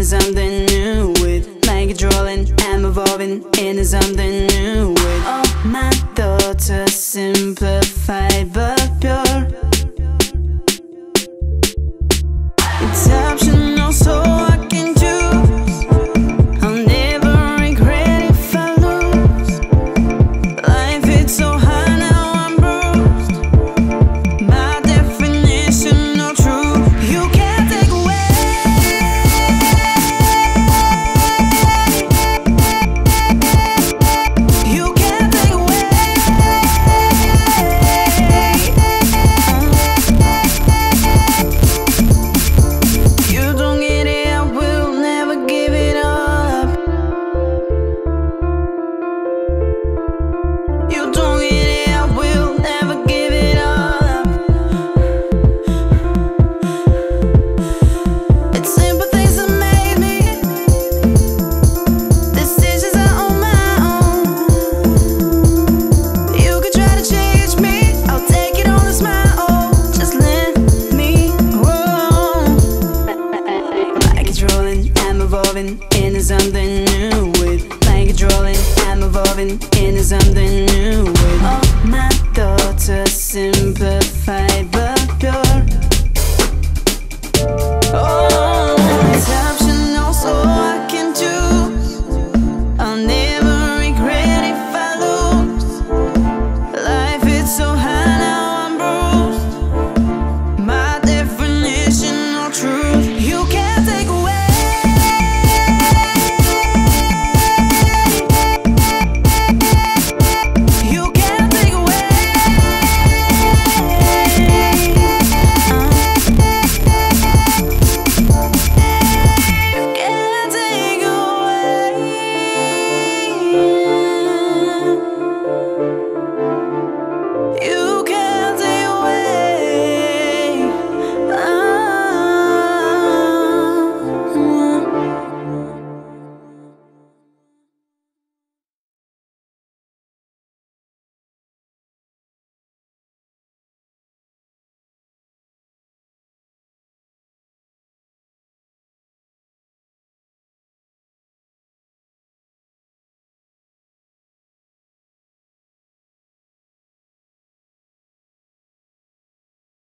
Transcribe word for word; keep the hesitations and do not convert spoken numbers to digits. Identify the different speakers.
Speaker 1: into something new with mind controlling and evolving into something new with all my thoughts are simplified but pure. It's optional, so I can choose. I'll never regret if I lose. Life hits so high, now I'm bruised. My definition of truth, you can't take away. You can't take away. You don't get it, I will never give it up. You don't get it, I will never give it up. It's simple things that made me. Decisions are on my own. You could try to change me, I'll take it on a smile. Just let me roam. Mind controlling, I'm evolving